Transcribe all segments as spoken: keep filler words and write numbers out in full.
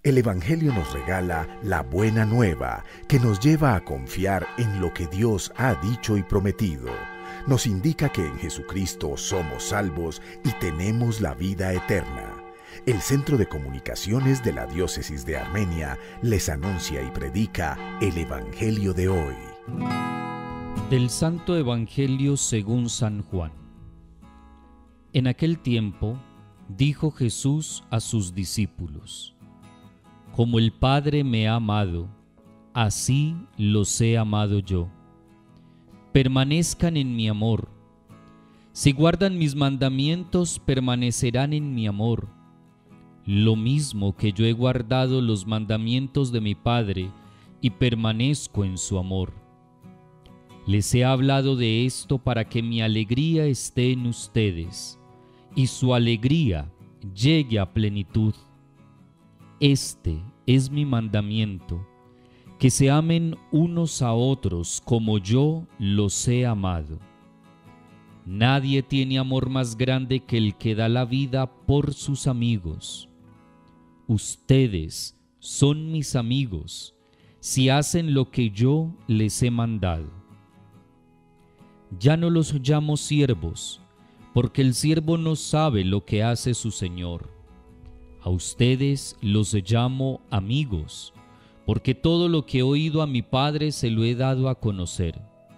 El Evangelio nos regala la buena nueva que nos lleva a confiar en lo que Dios ha dicho y prometido. Nos indica que en Jesucristo somos salvos y tenemos la vida eterna. El Centro de Comunicaciones de la Diócesis de Armenia les anuncia y predica el Evangelio de hoy. Del Santo Evangelio según San Juan. En aquel tiempo dijo Jesús a sus discípulos: Como el Padre me ha amado, así los he amado yo. Permanezcan en mi amor. Si guardan mis mandamientos, permanecerán en mi amor. Lo mismo que yo he guardado los mandamientos de mi Padre y permanezco en su amor. Les he hablado de esto para que mi alegría esté en ustedes y su alegría llegue a plenitud. Este es mi mandamiento, que se amen unos a otros como yo los he amado. Nadie tiene amor más grande que el que da la vida por sus amigos. Ustedes son mis amigos si hacen lo que yo les he mandado. Ya no los llamo siervos, porque el siervo no sabe lo que hace su señor. A ustedes los llamo amigos, porque todo lo que he oído a mi Padre se lo he dado a conocer.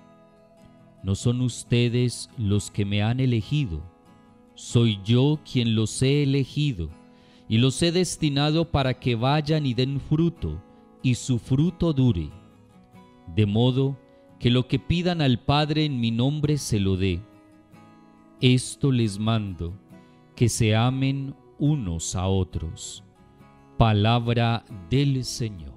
No son ustedes los que me han elegido, soy yo quien los he elegido, y los he destinado para que vayan y den fruto, y su fruto dure, de modo que lo que pidan al Padre en mi nombre se lo dé. Esto les mando, que se amen unos a otros. Palabra del Señor.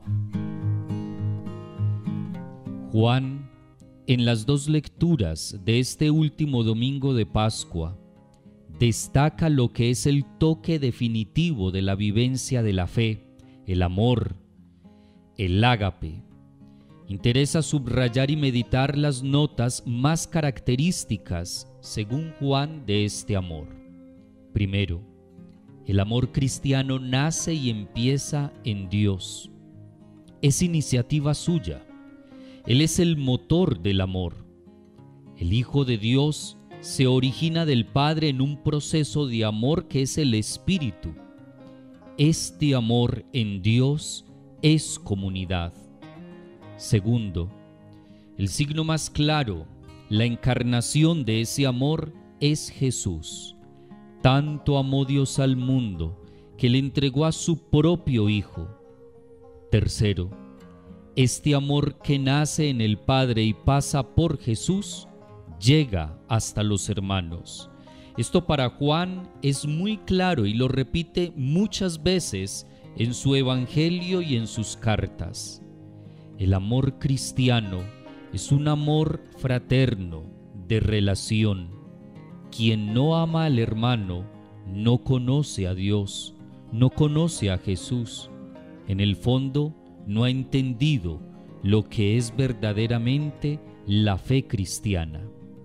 Juan, en las dos lecturas de este último domingo de Pascua, destaca lo que es el toque definitivo de la vivencia de la fe, el amor, el ágape. Interesa subrayar y meditar las notas más características, según Juan, de este amor. Primero, el amor cristiano nace y empieza en Dios. Es iniciativa suya. Él es el motor del amor. El Hijo de Dios se origina del Padre en un proceso de amor que es el Espíritu. Este amor en Dios es comunidad. Segundo, el signo más claro, la encarnación de ese amor es Jesús. Tanto amó Dios al mundo que le entregó a su propio Hijo. Tercero, este amor que nace en el Padre y pasa por Jesús, llega hasta los hermanos. Esto para Juan es muy claro y lo repite muchas veces en su Evangelio y en sus cartas. El amor cristiano es un amor fraterno, de relación. Quien no ama al hermano no conoce a Dios, no conoce a Jesús. En el fondo, no ha entendido lo que es verdaderamente la fe cristiana.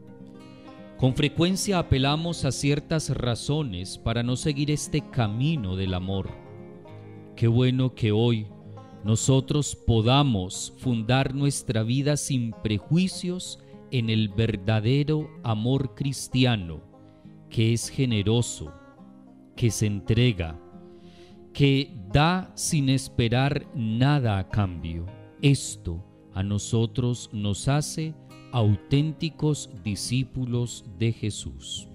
Con frecuencia apelamos a ciertas razones para no seguir este camino del amor. Qué bueno que hoy nosotros podamos fundar nuestra vida sin prejuicios en el verdadero amor cristiano, que es generoso, que se entrega, que da sin esperar nada a cambio. Esto a nosotros nos hace auténticos discípulos de Jesús.